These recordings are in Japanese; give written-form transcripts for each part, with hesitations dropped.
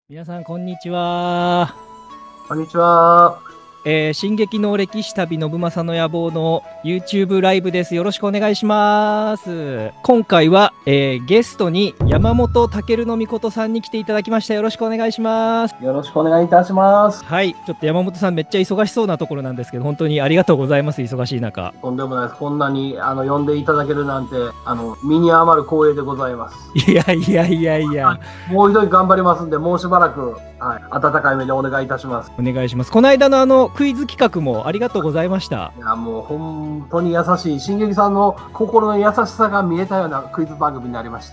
皆さん、こんにちは。 こんにちは。 進撃の歴史旅信正の野望の YouTube ライブです。よろしくお願いします。今回は、ゲストに山本健の命さんに来ていただきました。よろしくお願いします。 よろしくお願いいたします。 はい。ちょっと山本さんめっちゃ忙しそうなところなんですけど、本当にありがとうございます。忙しい中。 とんでもないです。こんなに呼んでいただけるなんて、身に余る光栄でございます。 いやいやいやいや。 もう一人頑張りますんで、もうしばらく、温かい目でお願いいたします。 お願いします。この間のクイズ企画もありがとうございました。 いや、もう本当に優しい、進撃さんの心の優しさが見えたようなクイズ番組になりました。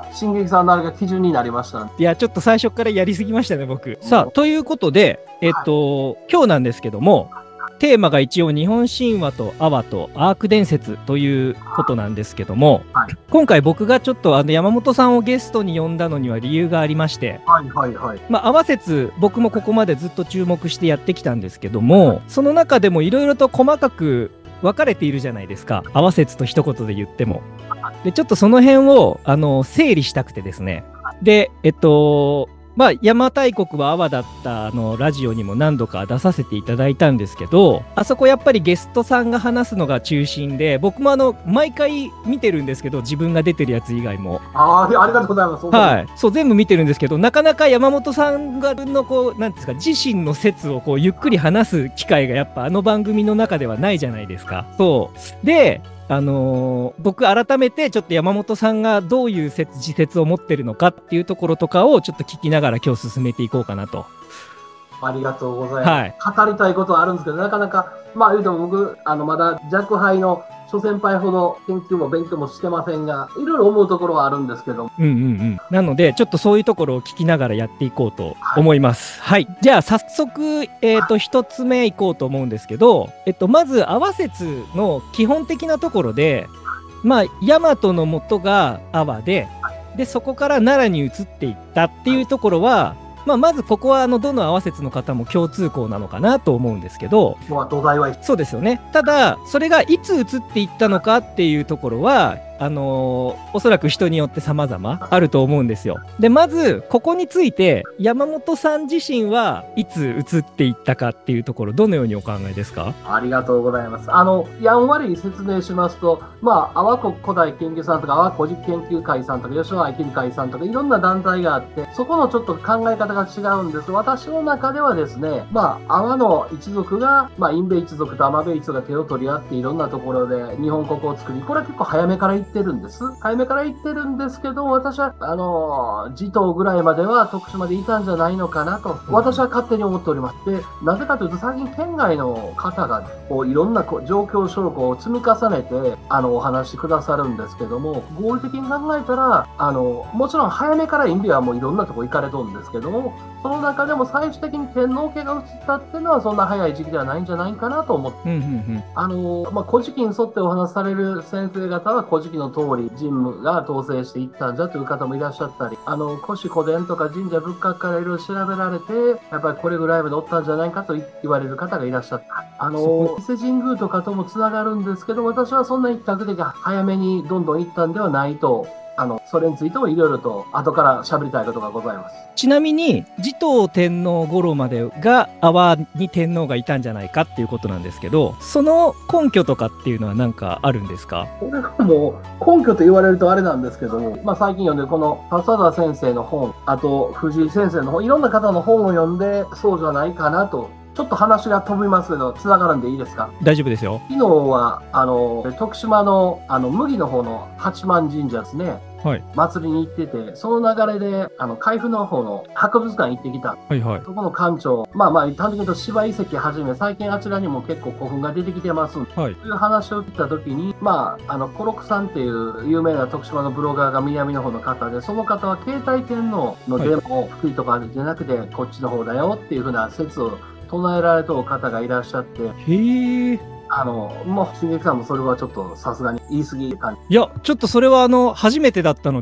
進撃さんのあれが基準になりました。 いや、ちょっと最初からやりすぎましたね、僕。さあ、ということで、今日なんですけども、テーマが一応日本神話と阿波とアーク伝説ということなんですけども、今回僕がちょっと山本さんをゲストに呼んだのには理由がありまして、阿波説僕もここまでずっと注目してやってきたんですけども、その中でもいろいろと細かく分かれているじゃないですか。阿波説と一言で言っても。で、ちょっとその辺を整理したくてですね。で、邪馬台国は阿波だったラジオにも何度か出させていただいたんですけど、あそこやっぱりゲストさんが話すのが中心で、僕も毎回見てるんですけど、自分が出てるやつ以外も。 ありがとうございます。 はい。そう、全部見てるんですけど、なかなか山本さんがなんですか、自身の説をゆっくり話す機会がやっぱ番組の中ではないじゃないですか。そう。で、僕改めてちょっと山本さんがどういう自説を持ってるのかっていうところとかをちょっと聞きながら今日進めていこうかなと。 ありがとうございます。語りたいことはあるんですけど、なかなか、言うても僕、まだ若輩の諸先輩ほど研究も勉強もしてませんが、いろいろ思うところはあるんですけど。 なので、ちょっとそういうところを聞きながらやっていこうと思います。はい。じゃあ、早速、一つ目いこうと思うんですけど、まず、阿波説の基本的なところで、大和の元が阿波で、そこから奈良に移っていったっていうところは、まずここはどの阿波説の方も共通項なのかなと思うんですけど、そうですよね。ただそれがいつ移っていったのかっていうところはおそらく人によって様々あると思うんですよ。で、まずここについて山本さん自身はいつ移っていったかっていうところ、どのようにお考えですか？ ありがとうございます。やんわり説明しますと、阿波国古代研究さんとか阿波古事研究会さんとか吉野愛研会さんとかいろんな団体があって、そこのちょっと考え方が違うんです。私の中ではですね、阿波の一族が、因部一族と天部一族が手を取り合っていろんなところで日本国を作り、これは結構早めから言ってるんです。早めから言ってるんですけど、私は、持統ぐらいまでは徳島でいたんじゃないのかなと、私は勝手に思っております。で、なぜかというと、最近県外の方が、いろんな状況証拠を積み重ねて、お話しくださるんですけども、合理的に考えたら、もちろん早めからインディアはもういろんなとこ行かれとるんですけども、その中でも最終的に天皇家が移ったっていうのはそんな早い時期ではないんじゃないかなと思って、古事記に沿ってお話しされる先生方は古事記の通り神武が統制していったんじゃという方もいらっしゃったり、古史古典とか神社仏閣からいろいろ調べられて、やっぱりこれぐらいまでおったんじゃないかと言われる方がいらっしゃった。伊勢神宮とかともつながるんですけど、私はそんなに比較的早めにどんどん行ったんではないと、それについてもいろいろと後から喋りたいことがございます。 ちなみに持統天皇頃までが阿波に天皇がいたんじゃないかっていうことなんですけど、その根拠とかっていうのは何かあるんですか？ これはもう根拠と言われるとあれなんですけども、最近読んでるこの笹田先生の本、あと藤井先生の本、いろんな方の本を読んでそうじゃないかなと。ちょっと話が飛びますけど、繋がるんでいいですか？ 大丈夫ですよ。 昨日は、徳島の、麦の方の八幡神社ですね。 はい。 祭りに行ってて、その流れで、海部の方の博物館行ってきた。 はいはい。 そこの館長、端的に言うと芝遺跡はじめ、最近あちらにも結構古墳が出てきてます。はい。という話を聞いたときに、コロクさんっていう有名な徳島のブロガーが南の方の方で、その方は慶泰天皇のデモを福井とかじゃなくて、こっちの方だよっていうふうな説を唱えられた方がいらっしゃって。 へえ。 もう、進撃さんもそれはちょっとさすがに言い過ぎ感じ。 いや、ちょっとそれは初めてだったので、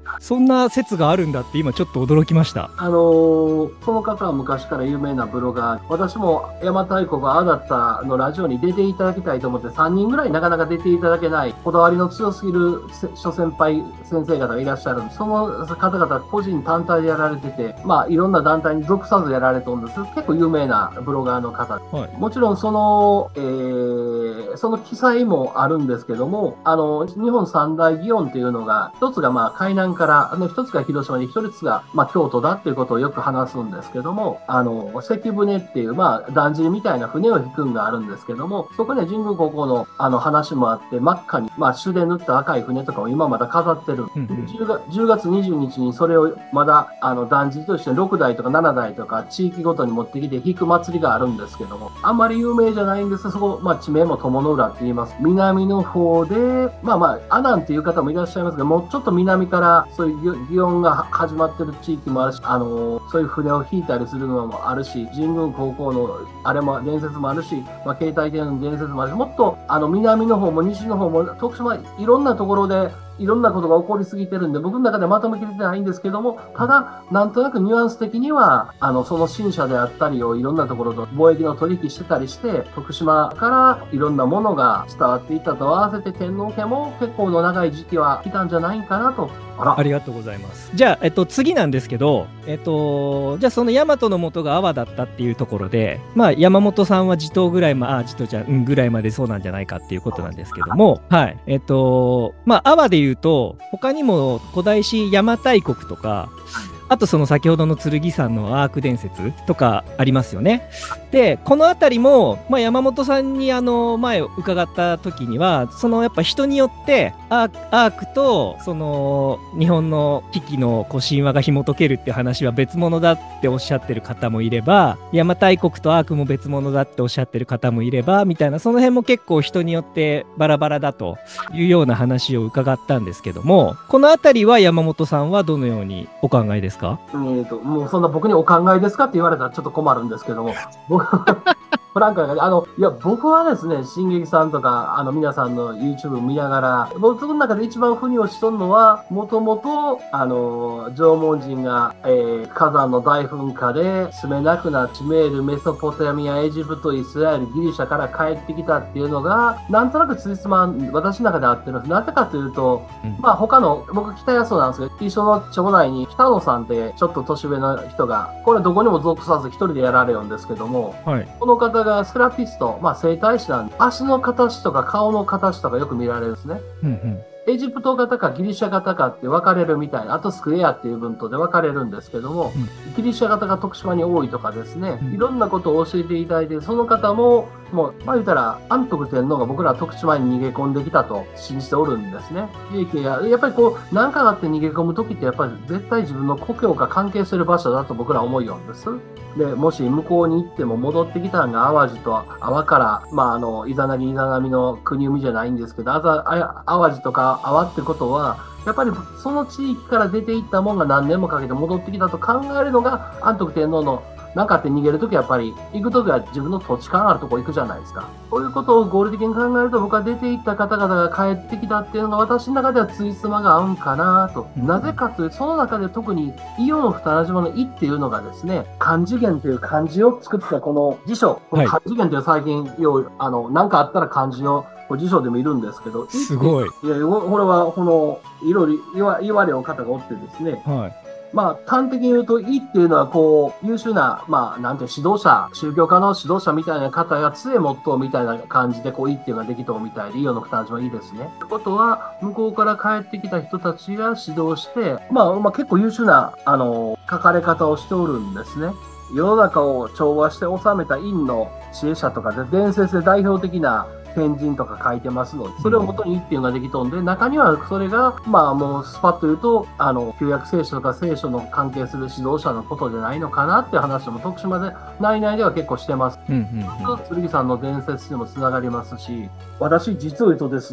そんな説があるんだって今ちょっと驚きました。 その方は昔から有名なブロガー、私も邪馬台国はああだったのラジオに出ていただきたいと思って3人ぐらいなかなか出ていただけない、こだわりの強すぎる諸先輩先生方がいらっしゃるんで、その方々個人単体でやられてて、まあいろんな団体に属さずやられてるんです。結構有名なブロガーの方。 はい、 もちろんその記載もあるんですけども、日本三大祇園っていうのが、一つがまあ海南から、一つが広島で、一つがまあ京都だっていうことをよく話すんですけども、関船っていう、まあ、だんじりみたいな船を引くんがあるんですけども、そこで神宮高校の話もあって、真っ赤に、まあ、朱で塗った赤い船とかを今まだ飾ってる。10月20日にそれをまだ、だんじりとして6台とか7台とか地域ごとに持ってきて引く祭りがあるんですけども、あんまり有名じゃないんです。そこ、まあ、地名も友の浦って言います。南の方で、まあ、阿南っていう方もいらっしゃいますけど、もうちょっと南からそういう祇園が始まってる地域もあるし、そういう船を引いたりするのもあるし、神宮高校のあれも伝説もあるし、まあ、携帯電話の伝説もあるし、もっと南の方も西の方も徳島いろんなところでいろんなことが起こりすぎてるんで、僕の中でまとめきれてないんですけども、ただ、なんとなくニュアンス的には、その新社であったりをいろんなところと貿易の取引してたりして、徳島からいろんなものが伝わっていったと合わせて天皇家も結構の長い時期は来たんじゃないかなと。 ありがとうございます。じゃあ、次なんですけど、じゃあその大和の元が阿波だったっていうところで、まあ山本さんは持統ぐらいぐらいまでそうなんじゃないかっていうことなんですけども、はい。まあ阿波で言うと、他にも古代史邪馬台国とか、あとその先ほどの剣山のアーク伝説とかありますよね。で、この辺りも、まあ、山本さんに前伺った時には、そのやっぱ人によってアークとその日本の危機の神話が紐解けるって話は別物だっておっしゃってる方もいれば、邪馬台国とアークも別物だっておっしゃってる方もいればみたいな、その辺も結構人によってバラバラだというような話を伺ったんですけども、この辺りは山本さんはどのようにお考えですか？ もうそんな僕にお考えですかって言われたらちょっと困るんですけども、フランクな感じ。いや、僕はですね、進撃さんとか、皆さんの YouTube 見ながら、僕の中で一番腑に落ちとるのは、もともと、縄文人が、火山の大噴火で住めなくなっちメール、メソポタミア、エジプト、イスラエル、ギリシャから帰ってきたっていうのが、なんとなくついつま私の中で合ってるんです。なぜかというと、まあ他の、僕北安なんですけど、一緒の町内に北野さんってちょっと年上の人が、これどこにも属さず一人でやられるんですけども、はい、この方がセラピスト、まあ整体師なんで、足の形とか顔の形とかよく見られるんですね。エジプト型かギリシャ型かって分かれるみたいな、あとスクエアっていう文とで分かれるんですけども、ギリシャ型が徳島に多いとかですね、いろんなことを教えていただいて、その方も、もう、まあ言ったら、安徳天皇が僕ら徳島に逃げ込んできたと信じておるんですね。やっぱりこう、何かがあって逃げ込むときって、やっぱり絶対自分の故郷が関係する場所だと僕ら思いよんです。で、もし向こうに行っても戻ってきたのが淡路と阿波から、まあイザナギの国生みじゃないんですけど、淡路とか阿波ってことは、やっぱりその地域から出ていったもんが何年もかけて戻ってきたと考えるのが安徳天皇のなんかあって逃げるときはやっぱり行くときは自分の土地勘あるとこ行くじゃないですか。そういうことを合理的に考えると僕は出て行った方々が帰ってきたっていうのが私の中ではついつまが合うんかなと。なぜかというとその中で特に伊予の二名島の伊っていうのがですね、漢字源という漢字を作ったこの辞書。この漢字源っていう最近なんかあったら漢字の辞書でもいるんですけど。 すごい。 いや、これはこのいろいろ言われる方がおってですね。はい。まあ、端的に言うと、伊っていうのは、こう、優秀な、まあ、なんていう指導者、宗教家の指導者みたいな方が杖持っとうみたいな感じで、こう、伊っていうのができとうみたいで、伊予の二名島いいですね。ってことは、向こうから帰ってきた人たちが指導して、まあ、結構優秀な、書かれ方をしておるんですね。世の中を調和して治めた陰の知恵者とかで、伝説で代表的な、天神とか書いてますので、それを元にっていうのができとんで、中にはそれが、まあもうスパッと言うと、旧約聖書とか聖書の関係する指導者のことじゃないのかなっていう話も徳島で、内々では結構してます。剣さんの伝説にもつながりますし、私実を言うとですね、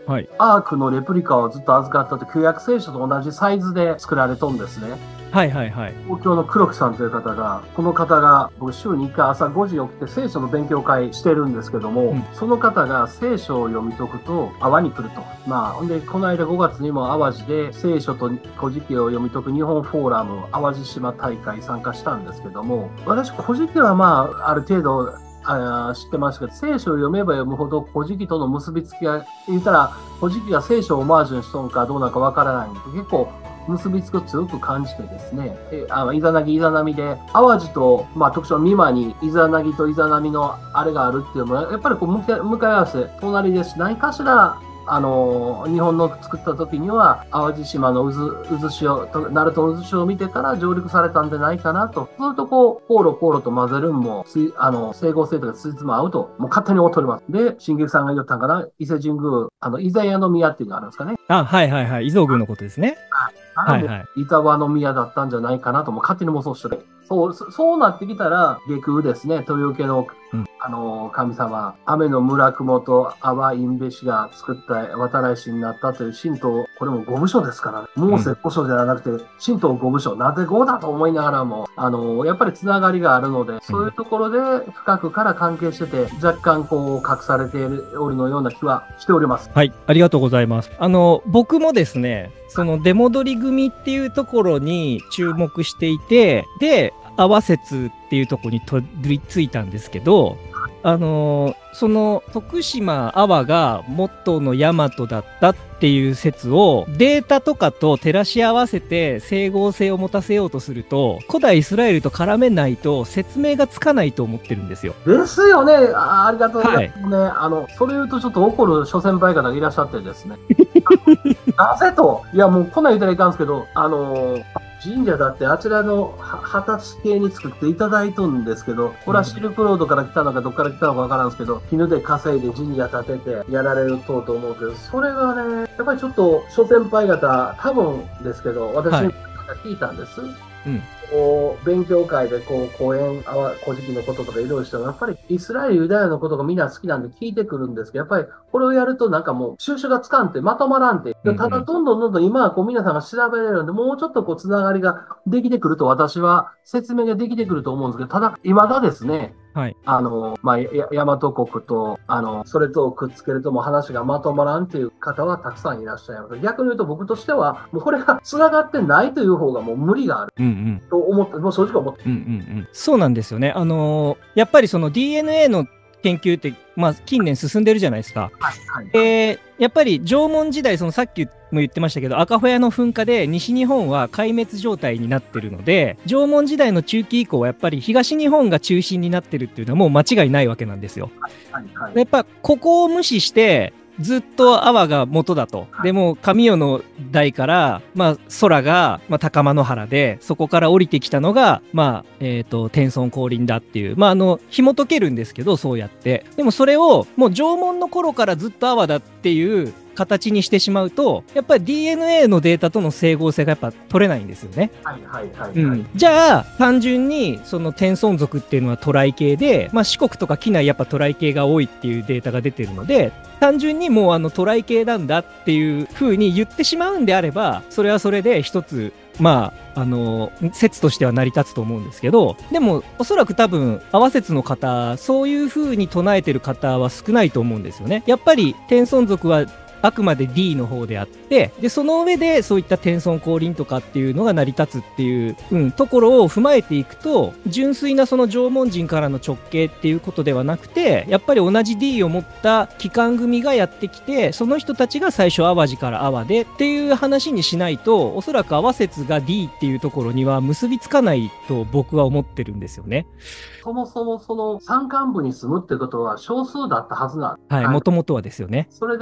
はい。 アークのレプリカをずっと預かってて、旧約聖書と同じサイズで作られとんですね。 はいはいはい。 東京の黒木さんという方が、この方が、僕週に1回朝5時起きて聖書の勉強会してるんですけども、 うんその方が聖書を読み解くと、阿波に来ると。まあ、ほんで、この間5月にも淡路で聖書と古事記を読み解く日本フォーラム淡路島大会参加したんですけども、私、古事記はまあ、ある程度、知ってますけど、聖書を読めば読むほど古事記との結びつきが、言ったら、古事記が聖書をオマージュにしとんかどうなのかわからないんで、結構、結びつきを強く感じてですね、イザナギ、イザナミで、淡路と、まあ、特徴の美馬にイザナギとイザナミのあれがあるっていうのも、やっぱりこう向かい合わせ、隣ですし、何かしら、日本の作った時には、淡路島の渦潮、鳴門の渦潮を見てから上陸されたんじゃないかなと、ずっとこう、ポーロと混ぜるんも、整合性とかついつも合うと、もう勝手に思っております。で、新劇さんが言ったんかな、伊勢神宮、伊勢屋の宮っていうのがあるんですかね。 あ、はいはいはい。伊蔵宮のことですね。はいはい。 板場の宮だったんじゃないかなとも勝手に妄想してる。そうなってきたら、下空ですね、豊受の、神様、雨の村雲と阿波隠部氏が作った渡来氏になったという神道、これも五部書ですからね。モーセ五書じゃなくて、神道五部書、なぜ五だと思いながらも、やっぱりつながりがあるので、そういうところで深くから関係してて、若干こう隠されておるのような気はしております。 はい、ありがとうございます。僕もですね、その出戻り組っていうところに注目していて、で、阿波説っていうところにたどり着いたんですけど、その徳島阿波が元の大和だったっていう説をデータとかと照らし合わせて整合性を持たせようとすると、古代イスラエルと絡めないと説明がつかないと思ってるんですよ。 ですよね。ありがとうございますね。それ言うとちょっと怒る諸先輩方がいらっしゃってですね。なぜと、いやもうこんなん言ったらいかんですけど、神社だってあちらの二十歳系に作っていただいとんですけど、これはシルクロードから来たのかどっから来たのかわからんですけど、絹で稼いで神社建ててやられると思うけど、それがね、やっぱりちょっと諸先輩方、多分ですけど、私に聞いたんです。こう勉強会でこう講演、古事記のこととかいろいろしても、やっぱりイスラエル、ユダヤのことがみんな好きなんで聞いてくるんですけど、やっぱりこれをやるとなんかもう収集がつかんって、まとまらんって。ただどんどん今はこう皆さんが調べれるんで、もうちょっとこうつながりができてくると私は説明ができてくると思うんですけど、ただ未だですね、 はい。 大和国と、それとくっつけるともう話がまとまらんっていう方はたくさんいらっしゃいます。逆に言うと僕としては、もうこれが繋がってないという方がもう無理がある。と思って、もう正直思って。 そうなんですよね。やっぱりその DNA の研究って、まあ、近年進んでるじゃないですか。やっぱり縄文時代、そのさっきも言ってましたけど、赤穂屋の噴火で西日本は壊滅状態になってるので、縄文時代の中期以降はやっぱり東日本が中心になってるっていうのはもう間違いないわけなんですよ。やっぱここを無視してずっと阿波が元だと。でも神代の代から、まあ、空が、まあ、高間野原で、そこから降りてきたのが、まあ、天孫降臨だっていう、まあ、紐解けるんですけど、そうやって。でもそれを、もう縄文の頃からずっと阿波だっていう形にしてしまうと、やっぱり DNA のデータとの整合性がやっぱ取れないんですよね。じゃあ、単純に、その天孫族っていうのは渡来系で、まあ、四国とか畿内やっぱ渡来系が多いっていうデータが出てるので、単純にもう渡来系なんだっていう風に言ってしまうんであれば、それはそれで一つ、まあ、説としては成り立つと思うんですけど、でも、おそらく多分、阿波説の方、そういう風に唱えてる方は少ないと思うんですよね。やっぱり、天孫族は、あくまで D の方であって、で、その上でそういった天孫降臨とかっていうのが成り立つっていう、ところを踏まえていくと、純粋なその縄文人からの直系っていうことではなくて、やっぱり同じ D を持った機関組がやってきて、その人たちが最初淡路から阿波でっていう話にしないと、おそらく阿波説が D っていうところには結びつかないと僕は思ってるんですよね。 そもそもその山間部に住むってことは少数だったはずなんです。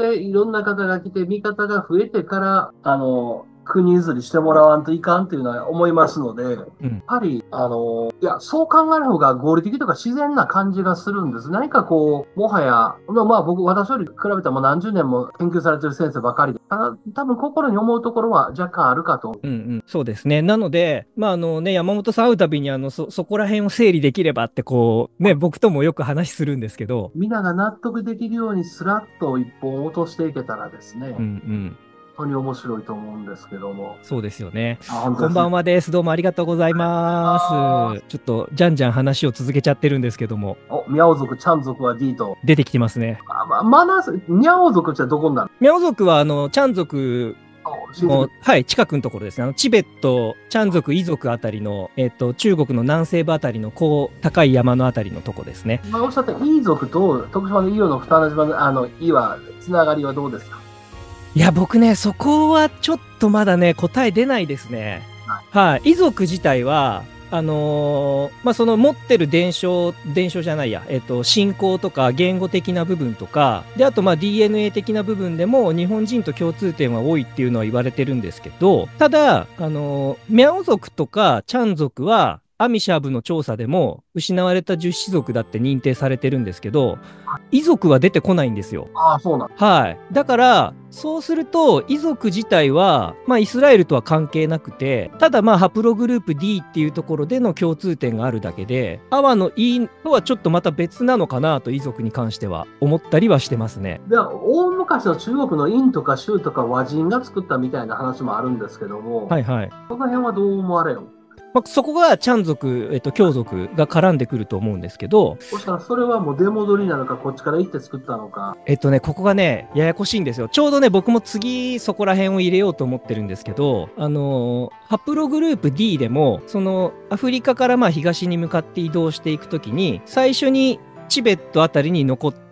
はい、もともとはですよね。 それでいろんな方が来て、味方が増えてから、 国譲りしてもらわんといかんっていうのは思いますので、やっうん。 ぱり、いや、そう考える方が合理的とか自然な感じがするんです。何かこう、もはや、まあ僕、私より比べたらもう何十年も研究されてる先生ばかりで、ただ多分心に思うところは若干あるかと。 うんうん、そうですね。なので、まあね、山本さん会うたびにそこら辺を整理できればってこう、ね、僕ともよく話するんですけど、 皆が納得できるようにスラッと一本落としていけたらですね、 うんうん、 本当に面白いと思うんですけども。 そうですよね。 本当ですね。 こんばんはです。どうもありがとうございます。ちょっと、じゃんじゃん話を続けちゃってるんですけども、 ミャオ族、チャン族は D と。 出てきてますね。 ミャオ族ってどこになるミャオ族は、チャン族の？親戚。 もう、はい、近くのところですね。チベット、チャン族、イ族あたりの、中国の南西部あたりの、こう、高い山のあたりのとこですね。 今おっしゃったイ族と徳島の伊予の二同じ島の伊は、つながりはどうですか？ いや、僕ね、そこはちょっとまだね、答え出ないですね。はい。イ族自体は、まあ、その持ってる伝承じゃないや、信仰とか言語的な部分とか、で、あとまあ DNA 的な部分でも日本人と共通点は多いっていうのは言われてるんですけど、ただ、ミャオ族とかチャン族は、アミシャブの調査でも失われた十種族だって認定されてるんですけど、イ族は出てこないんですよ。 そうなん。 はい。だから、そうすると、遺族自体は、まあ、イスラエルとは関係なくて、ただ、まあ、ハプログループ D っていうところでの共通点があるだけで、アワの E とはちょっとまた別なのかなと、遺族に関しては思ったりはしてますね。 では、大昔の中国の殷とか州とか和人が作ったみたいな話もあるんですけども、 はいはい。 この辺はどう思われる？ まあ、そこがチャン族、教族が絡んでくると思うんですけど、 そしたらそれはもう出戻りなのか、こっちから行って作ったのか。 ここがね、ややこしいんですよ。ちょうどね、僕も次そこら辺を入れようと思ってるんですけど、ハプログループ D でも、そのアフリカからまあ東に向かって移動していくときに、最初にチベットあたりに残った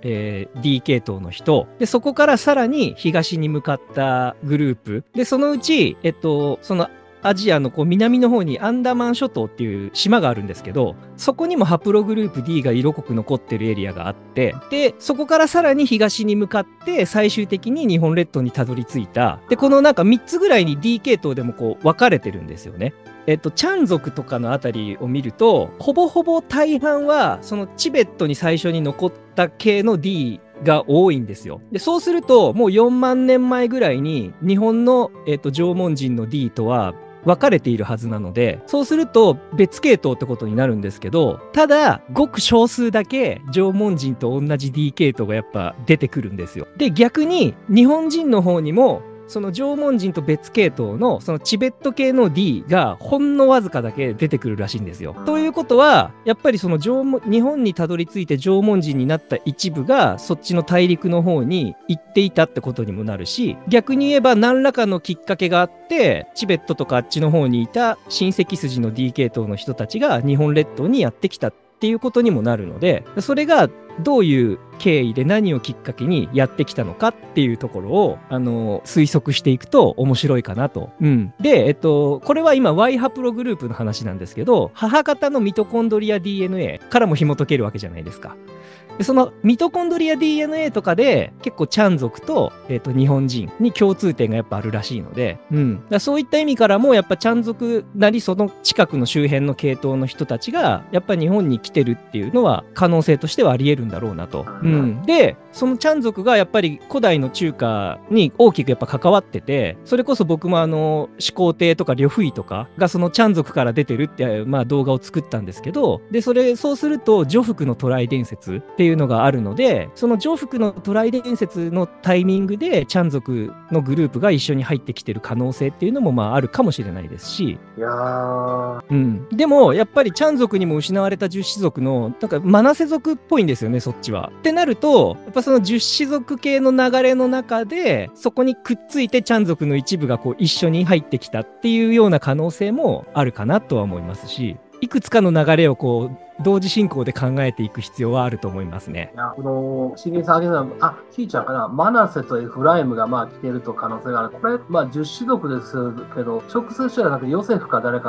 、D 系統の人、で、そこからさらに東に向かったグループ、で、そのうち、そのアジアのこう南の方にアンダマン諸島っていう島があるんですけど、そこにもハプログループ D が色濃く残ってるエリアがあって、で、そこからさらに東に向かって最終的に日本列島にたどり着いた。で、このなんか3つぐらいに D 系統でもこう分かれてるんですよね。チャン族とかのあたりを見ると、ほぼほぼ大半は、そのチベットに最初に残った系の D が多いんですよ。で、そうすると、もう4万年前ぐらいに、日本の、縄文人の D とは、分かれているはずなので、そうすると別系統ってことになるんですけど、ただ、ごく少数だけ縄文人と同じ D 系統がやっぱ出てくるんですよ。で、逆に日本人の方にも、その縄文人と別系統のそのチベット系の D がほんのわずかだけ出てくるらしいんですよ。ということは、やっぱりその日本にたどり着いて縄文人になった一部がそっちの大陸の方に行っていたってことにもなるし、逆に言えば何らかのきっかけがあって、チベットとかあっちの方にいた親戚筋の D 系統の人たちが日本列島にやってきたっていうことにもなるので、それがどういう経緯で何をきっかけにやってきたのかっていうところを、推測していくと面白いかなと。うん。で、これは今 Y ハプログループの話なんですけど、母方のミトコンドリア DNA からも紐解けるわけじゃないですか。でそのミトコンドリア DNA とかで結構チャン族と、日本人に共通点がやっぱあるらしいので、うん。だそういった意味からもやっぱチャン族なりその近くの周辺の系統の人たちがやっぱ日本に来てるっていうのは可能性としてはあり得るんだろうなと。うん。で、そのチャン族がやっぱり古代の中華に大きくやっぱ関わってて、それこそ僕も始皇帝とか呂不韋とかがそのチャン族から出てるって、まあ動画を作ったんですけど、で、そうすると徐福の渡来伝説っていうのがあるので、その徐福の渡来伝説のタイミングでチャン族のグループが一緒に入ってきてる可能性っていうのもまああるかもしれないですし、 いやー、 うん。でも、やっぱりチャン族にも失われた十種族の、なんかマナセ族っぽいんですよね、そっちは。ってなると、やっぱその十種族系の流れの中で、そこにくっついてチャン族の一部がこう一緒に入ってきたっていうような可能性もあるかなとは思いますし、いくつかの流れをこう、同時進行で考えていく必要はあると思いますね。 いや、新銀さん挙げたのは、ひーちゃんかな、マナセとエフライムが来てると可能性がある。これ、十種族ですけど、直接じゃなくてヨセフか誰かが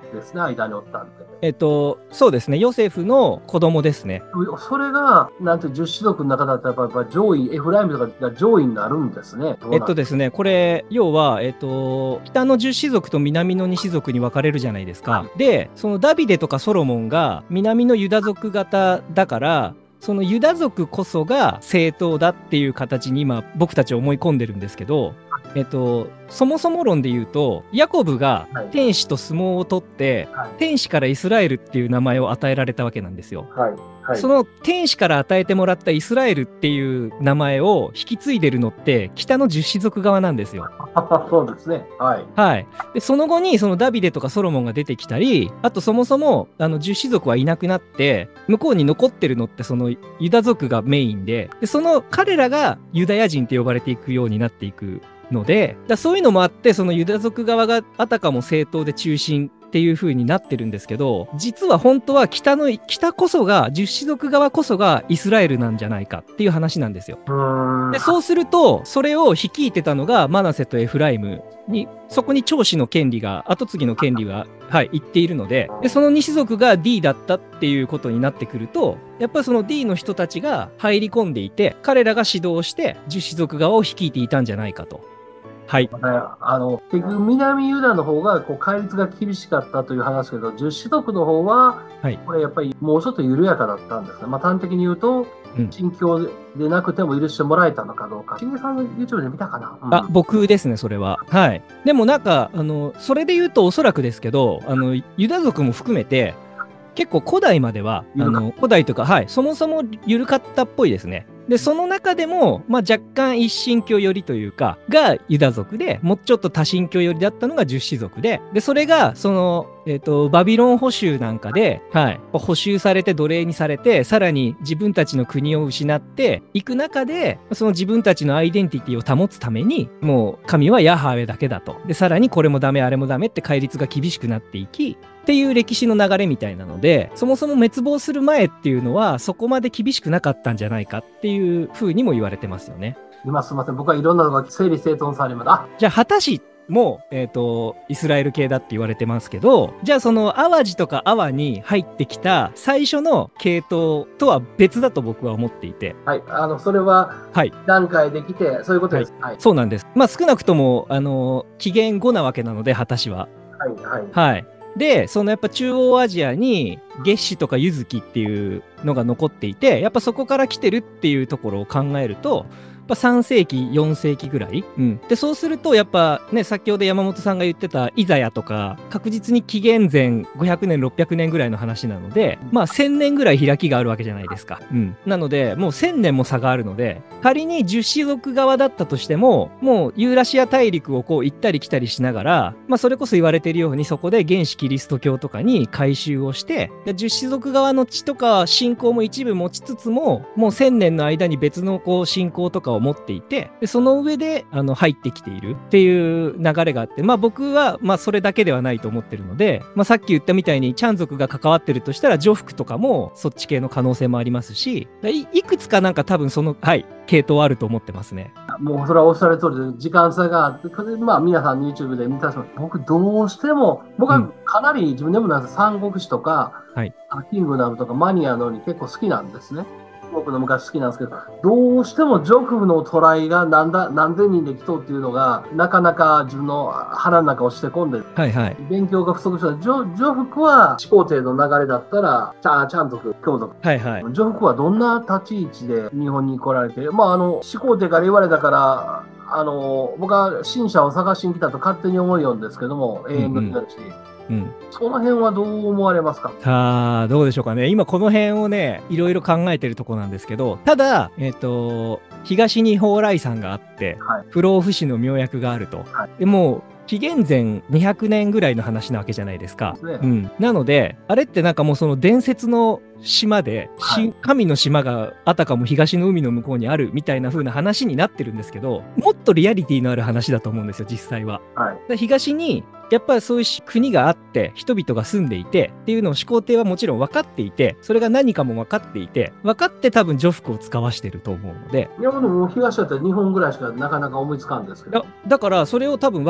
ですね、間におったんで。 そうですね、ヨセフの子供ですね。 それが、なんて、十子族の中だったら、やっぱり上位、エフライムとかが上位になるんですね。 ですね、これ、要は、北の十子族と南の二子族に分かれるじゃないですか。で、そのダビデとかソロモンが南のユダ族型だから、そのユダ族こそが正当だっていう形に今僕たち思い込んでるんですけど、そもそも論で言うとヤコブが天使と相撲を取って、はい、天使からイスラエルっていう名前を与えられたわけなんですよ。はいはい、その天使から与えてもらったイスラエルっていう名前を引き継いでるのって北の十子族側なんですよ。 そうですね。はい。 はい。で、その後にそのダビデとかソロモンが出てきたり、あとそもそも十子族はいなくなって、向こうに残ってるのってそのユダ族がメインで、その彼らがユダヤ人って呼ばれていくようになっていくので、そういうのもあって、そのユダ族側があたかも正当で中心っていう風になってるんですけど、実は本当は北こそが、十子族側こそがイスラエルなんじゃないかっていう話なんですよ。で、そうすると、それを率いてたのがマナセとエフライムに、そこに長子の権利が、跡継ぎの権利が、はい、言っているので、その二子族が D だったっていうことになってくると、やっぱりその D の人たちが入り込んでいて、彼らが指導して十子族側を率いていたんじゃないかと。はい、 結局、南ユダの方が戒律が厳しかったという話ですけど、十子族の方は、はい、これやっぱりもうちょっと緩やかだったんですね。端的に言うと、信教でなくても許してもらえたのかどうか。しんげさんの YouTube で見たかな、 僕ですね、それは。はい。でもなんか、それで言うとおそらくですけど、ユダ族も含めて、結構古代までは、古代とか、はい、そもそも緩かったっぽいですね。で、その中でも、若干一神教寄りというか、がユダ族で、もうちょっと多神教寄りだったのが十子族で、それが、バビロン捕囚なんかで、はい、捕囚されて奴隷にされて、さらに自分たちの国を失っていく中で、その自分たちのアイデンティティを保つために、もう神はヤハウェだけだと。で、さらにこれもダメ、あれもダメって戒律が厳しくなっていき、っていう歴史の流れみたいなので、そもそも滅亡する前っていうのはそこまで厳しくなかったんじゃないかっていう風にも言われてますよね。 今すみません。僕はいろんなのが整理整頓されます。 じゃあ、畑氏も、イスラエル系だって言われてますけど、じゃあその淡路とか阿波に入ってきた最初の系統とは別だと僕は思っていて。 はい。それは、段階できて、そういうことです。 はい。そうなんです。少なくとも、紀元後なわけなので、畑氏は。 はい。はい。 はい。で、やっぱ中央アジアに月氏とか柚月っていうのが残っていて、やっぱそこから来てるっていうところを考えると、3世紀、4世紀ぐらい、で、そうすると、やっぱね、先ほど山本さんが言ってたイザヤとか、確実に紀元前500年、600年ぐらいの話なので、1000年ぐらい開きがあるわけじゃないですか。なので、もう1000年も差があるので、仮に十子族側だったとしても、もうユーラシア大陸を行ったり来たりしながら、それこそ言われているように、そこで原始キリスト教とかに改宗をして、十子族側の地とか信仰も一部持ちつつも、もう1000年の間に別の信仰とかを持っていて、でその上で入ってきているっていう流れがあって、僕はそれだけではないと思ってるので、さっき言ったみたいにチャン族が関わってるとしたら、ジョフクとかもそっち系の可能性もありますし、いくつかなんか多分その、系統あると思ってますね。 もうそれはおっしゃる通りで、時間差があって、皆さん YouTube で見た人、僕どうしても、僕はかなり自分でもなんです、三国志とか、キングダムとかマニアのに結構好きなんですね。僕の昔好きなんですけど、どうしてもジョフのトライが何千人で来とうっていうのが、なかなか自分の腹の中をして込んで、勉強が不足したジョフは始皇帝の流れだったら、チャン族、教族。ジョフはどんな立ち位置で日本に来られて、始皇帝から言われたから、僕は神社を探しに来たと勝手に思いようんですけども、永遠の命。その辺はどう思われますか？ どうでしょうかね。今この辺をね、いろいろ考えてるとこなんですけど、ただ、東に蓬莱山があって、不老不死の妙薬があると。でも紀元前200年ぐらいの話なわけじゃないですか。なので、あれってなんかもうその伝説の島で、神の島があたかも東の海の向こうにあるみたいな風な話になってるんですけど、もっとリアリティのある話だと思うんですよ、実際は。東にやっぱりそういう国があって人々が住んでいてっていうのを始皇帝はもちろん分かっていて、それが何かも分かっていて、分かって多分ジョフクを使わしてると思うので。 いや、でも東だったら日本ぐらいしかなかなか思いつかんですけど。 だからそれを多分分かってた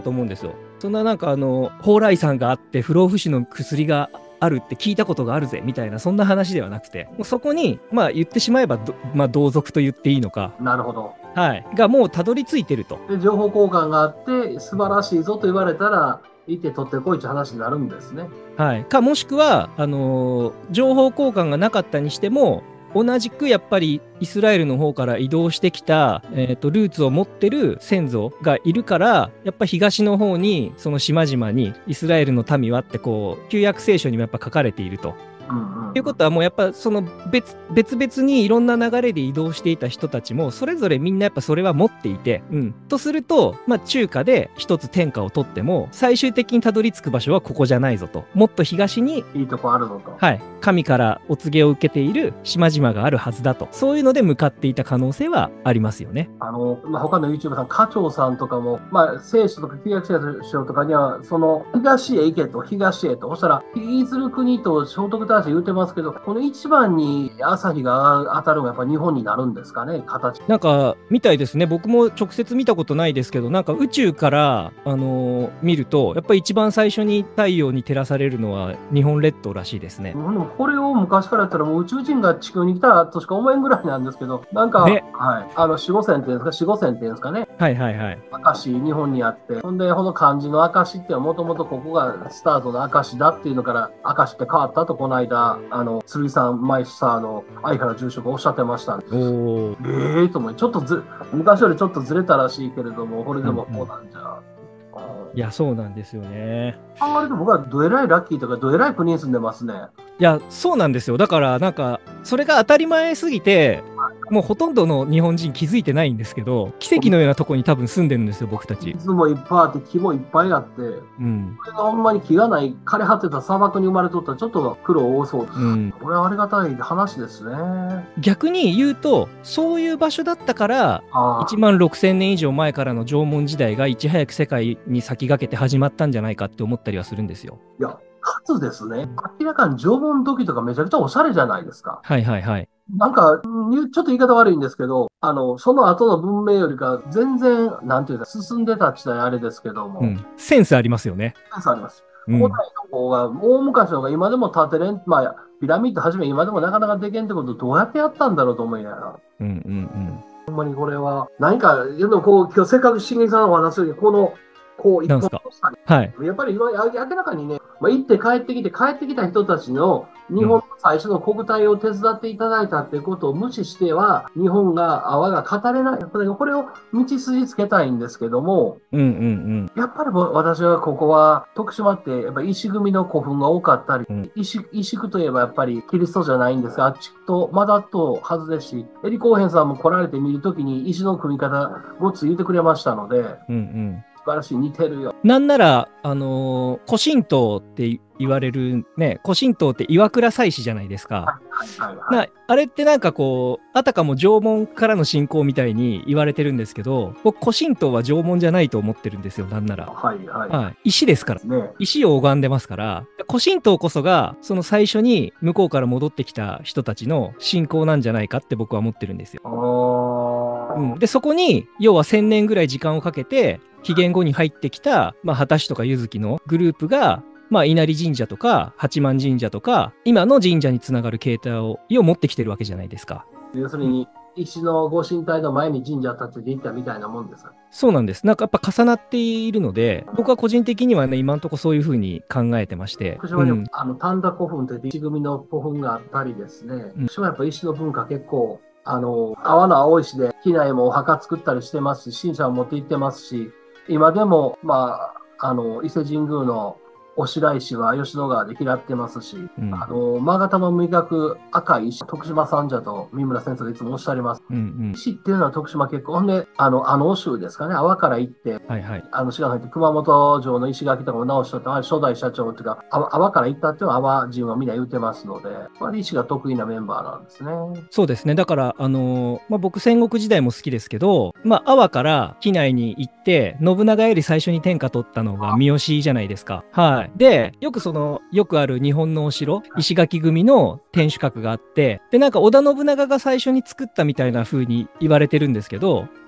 と思うんですよ。そんななんか蓬莱山があって不老不死の薬があるって聞いたことがあるぜみたいなそんな話ではなくて、もうそこにまあ言ってしまえば同族と言っていいのか、 なるほど。 はい、がもうたどり着いてると。 で、情報交換があって、素晴らしいぞと言われたら、行って取ってこいって話になるんですね。 はい、かもしくは情報交換がなかったにしても、同じくやっぱりイスラエルの方から移動してきた、ルーツを持ってる先祖がいるから、やっぱ東の方にその島々にイスラエルの民はってこう旧約聖書にもやっぱ書かれていると。ということはもうやっぱその別々にいろんな流れで移動していた人たちもそれぞれみんなやっぱそれは持っていて、とすると、まあ、中華で一つ天下を取っても最終的にたどり着く場所はここじゃないぞと、もっと東にいいとこあるぞと、 はい、神からお告げを受けている島々があるはずだと、そういうので向かっていた可能性はありますよね。 他の YouTuber さん、課長さんとかも、まあ、聖書とか旧約聖書とかには、その東へ行けと、東へと、そしたら、イーズル国と聖徳太子言うてますけど、この一番に朝日が当たるのがやっぱ日本になるんですかね、形。 なんかみたいですね。僕も直接見たことないですけど、なんか宇宙から見るとやっぱり一番最初に太陽に照らされるのは日本列島らしいですね。 でもこれを昔からやったらもう宇宙人が地球に来たとしか思えんぐらいなんですけど、なんか、 ね、 はい、四五線っていうんですか、四五線っていうんですかね。 はいはいはい。 証日本にあって、ほんで、この漢字の証ってもともとここがスタートの証だっていうのから、証って変わったと、この間、剣さん、マイスターの相原住職おっしゃってましたんで。と思う。ちょっと昔よりちょっとずれたらしいけれども、これでもこうなんじゃ。 いや、そうなんですよね。 あんまり僕はどえらいラッキーとか、どえらい国に住んでますね。 いや、そうなんですよ。だから、なんか、それが当たり前すぎて、もうほとんどの日本人気づいてないんですけど、奇跡のようなとこに多分住んでるんですよ、僕たち。 水もいっぱいあって、木もいっぱいあって、これがほんまに木がない、枯れ果てた砂漠に生まれとったら、ちょっと苦労多そう。これはありがたい話ですね。 逆に言うと、そういう場所だったから、1万6000年以上前からの縄文時代がいち早く世界に先駆けて始まったんじゃないかって思ったりはするんですよ。 いや、かつですね、明らかに縄文土器とかめちゃくちゃおしゃれじゃないですか。 はいはいはい。 なんか、ちょっと言い方悪いんですけど、その後の文明よりか全然、なんていうか、進んでた時代あれですけども。 センスありますよね。 センスあります。古代の方が、大昔の方が今でも建てれん、まあ、ピラミッドはじめ今でもなかなかできんってことどうやってやったんだろうと思いながら。ほんまにこれは、何か、でもこう、今日せっかく茂さんのお話するように、この、こう、一本の差に、はい、やっぱり明らかにね、行って帰ってきた人たちの日本の最初の国体を手伝っていただいたってことを無視しては、日本が、我が語れない。これを道筋つけたいんですけども、やっぱり私はここは、徳島って、やっぱり石組みの古墳が多かったり、石工といえばやっぱりキリストじゃないんですが、あっちとまだとはずですし、エリコーヘンさんも来られて見るときに石の組み方、ごっつ言ってくれましたので、素晴らしい、似てるよ。 なんなら、古神道って言われるね、古神道って岩倉祭祀じゃないですか。あれってなんかこう、あたかも縄文からの信仰みたいに言われてるんですけど、僕、古神道は縄文じゃないと思ってるんですよ、なんなら。石ですから、ね。石を拝んでますから、古神道こそが、その最初に向こうから戻ってきた人たちの信仰なんじゃないかって僕は思ってるんですよ。で、そこに、要は1000年ぐらい時間をかけて、紀元後に入ってきた、果たしとか柚月のグループが、稲荷神社とか八幡神社とか今の神社につながる形態を持ってきてるわけじゃないですか。 要するに石のご神体の前に神社建てていったみたいなもんです。 そうなんです。なんかやっぱ重なっているので、僕は個人的にはね、今のところそういうふうに考えてまして。 福島に丹田古墳といって石組みの古墳があったりですね。福島やっぱ石の文化結構阿波の青石で機内もお墓作ったりしてますし、神社を持って行ってますし、今でも伊勢神宮のお白石は吉野川で嫌ってますし、勾玉の磨く赤い石、徳島三社と三村先生がいつもおっしゃります。石っていうのは徳島結構、ほんで、州ですかね、阿波から行って、滋賀入って熊本城の石垣とかも直しとって、初代社長っていうか、阿波から行ったっていうのは阿波人はみんな言ってますので、石が得意なメンバーなんですね。 そうですね。だから、僕戦国時代も好きですけど、阿波から畿内に行って、信長より最初に天下取ったのが三好じゃないですか。はい。で、よくある日本のお城、石垣組の天守閣があって、で、なんか織田信長が最初に作ったみたいな風に言われてるんですけど、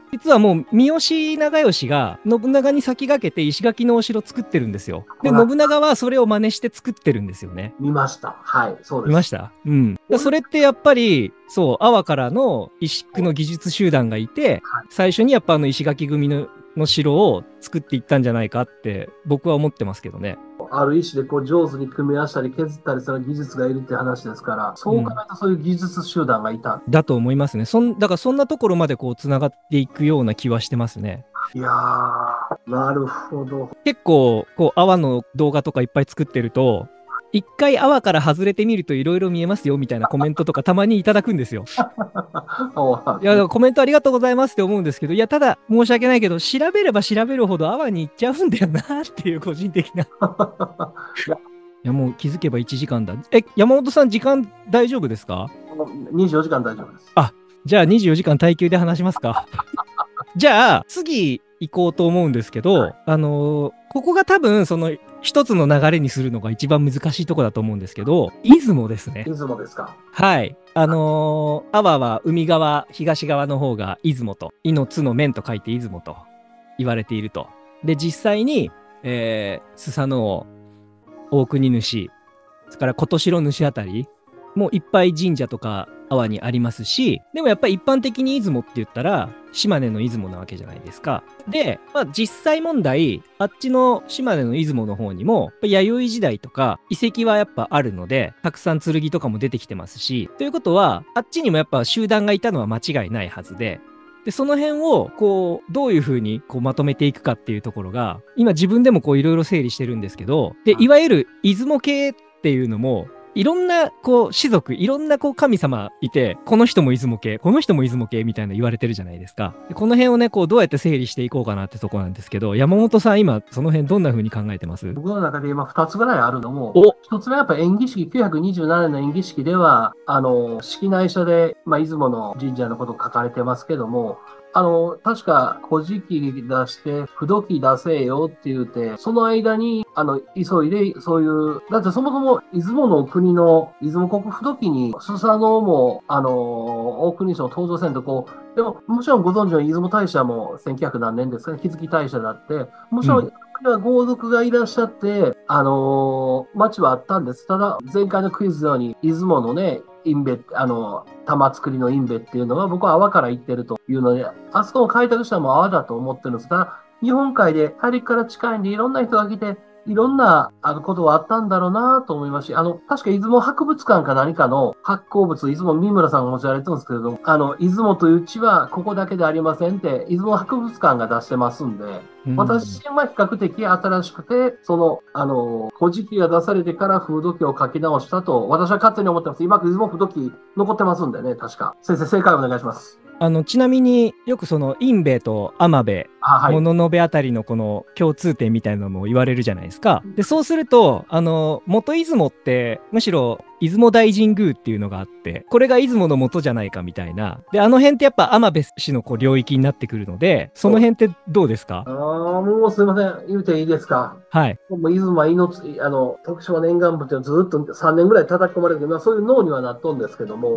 実はもう三好長慶が信長に先駆けて石垣のお城作ってるんですよ。で、信長はそれを真似して作ってるんですよね。 見ました。はい、そうです。 見ました。うん。それってやっぱり、そう、阿波からの石工の技術集団がいて、最初にやっぱ石垣組の城を作っていったんじゃないかって僕は思ってますけどね。 ある石でこう上手に組み合わせたり削ったりする技術がいるって話ですから、そう考えるとそういう技術集団がいた。 だと思いますね。だからそんなところまでこうつながっていくような気はしてますね。 いやー、なるほど。 結構、こう、阿波の動画とかいっぱい作ってると、一回阿波から外れてみるといろいろ見えますよみたいなコメントとかたまにいただくんですよ。いや、コメントありがとうございますって思うんですけど、いや、ただ申し訳ないけど、調べれば調べるほど阿波に行っちゃうんだよなっていう個人的な。いや、もう気づけば1時間だ。山本さん、時間大丈夫ですか ？24時間大丈夫です。 あ、じゃあ24時間耐久で話しますか。じゃあ、次行こうと思うんですけど、ここが多分、その、一つの流れにするのが一番難しいとこだと思うんですけど、出雲ですね。 出雲ですか。 はい。阿波は海側、東側の方が出雲と、命の面と書いて出雲と言われていると。で、実際に、スサノオ、大国主、それから琴城主あたり、もういっぱい神社とか阿波にありますし、でもやっぱり一般的に出雲って言ったら、島根の出雲なわけじゃないですか。で、まあ実際問題、あっちの島根の出雲の方にも、弥生時代とか遺跡はやっぱあるので、たくさん剣とかも出てきてますし、ということは、あっちにもやっぱ集団がいたのは間違いないはずで、で、その辺を、こう、どういうふうにこうまとめていくかっていうところが、今自分でもこういろいろ整理してるんですけど、で、いわゆる出雲系っていうのも、いろんなこう種族、いろんなこう神様いて、この人も出雲系、この人も出雲系みたいな言われてるじゃないですか。でこの辺をね、こうどうやって整理していこうかなってとこなんですけど、山本さん今その辺どんな風に考えてます？ 僕の中で今2つぐらいあるのも、 お 1つ目はやっぱ演技式、927年の演技式では、式内書で、出雲の神社のこと書かれてますけども、確か、古事記出して、不土記出せよって言うて、その間に、急いで、そういう、だってそもそも、出雲の国の、出雲国不土記に、スサノオも、大国省登場せんとこう、でも、もちろんご存知の出雲大社も1900何年ですかね、木月大社だって、もちろん、豪族がいらっしゃって、町はあったんです。ただ、前回のクイズのように、出雲のね、印米、玉造りの印米っていうのは、僕は阿波から行ってるというので、あそこを開拓したのも阿波だと思ってるんですが、日本海で大陸から近いんで、いろんな人が来て、いろんなことはあったんだろうなと思いますし、確か出雲博物館か何かの発掘物、出雲三村さんが持ちられてるんですけれども、出雲という地はここだけでありませんって、出雲博物館が出してますんで、私は比較的新しくて、古事記が出されてから風土記を書き直したと、私は勝手に思ってます。今、出雲風土記残ってますんでね、確か。先生、正解お願いします。 ちなみによくその印米と尼部、物の部あたりのこの共通点みたいなのも言われるじゃないですか。で、そうすると、元出雲ってむしろ出雲大神宮っていうのがあって、これが出雲の元じゃないかみたいな。で、あの辺ってやっぱ尼部氏のこう領域になってくるので、その辺ってどうですか？ もうすいません。言うていいですか？ はい。 もう出雲は徳島の沿岸部ってずっと3年ぐらい叩き込まれてるけど、そういう脳にはなっとんですけども、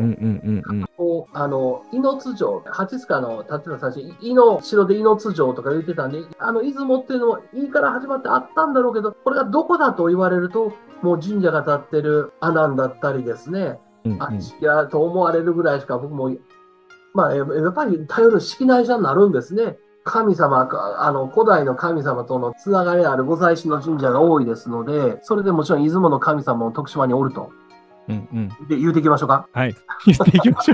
伊野津城、八塚の建てた最初、城で伊野津城とか言ってたんで、出雲っていうのもいいから始まってあったんだろうけど、これがどこだと言われると、もう神社が建ってる阿南だったりですね、いやと思われるぐらいしか僕も、やっぱり頼る式内社になるんですね。神様、古代の神様とのつながりある御祭神の神社が多いですので、それでもちろん出雲の神様も徳島におると。で、言うていきましょうか。 はい。言っていきましょう。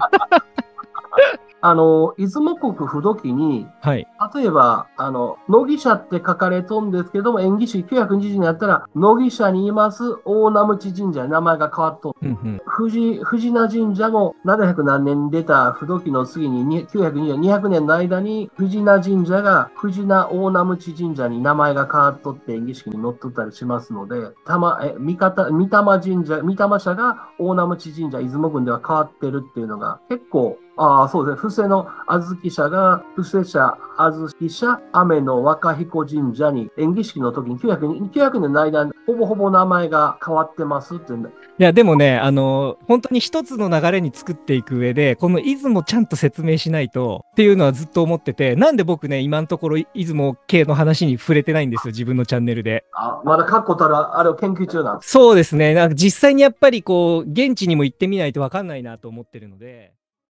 出雲国不土記に、 はい、 例えば、乃木社って書かれとんですけども、延喜史920年やったら、乃木社にいます大名淵神社に名前が変わっとん。藤名神社も700何年に出た不土記の次に920、200年の間に藤名神社が藤名大名淵神社に名前が変わっとって延喜式に載っとったりしますので、御霊社が大名淵神社、出雲郡では変わってるっていうのが結構ああ、そうですね。布施の小豆社が、布施社、小豆社、雨の若彦神社に演技式の時に900年の間にほぼほぼ名前が変わってますっていうんだ。 いや、でもね、本当に一つの流れに作っていく上で、この出雲ちゃんと説明しないとっていうのはずっと思ってて、なんで僕ね、今のところ出雲系の話に触れてないんですよ、自分のチャンネルで。 あ、まだ確固たるあれを研究中なんです。 そうですね、なんか実際にやっぱりこう、現地にも行ってみないと分かんないなと思ってるので。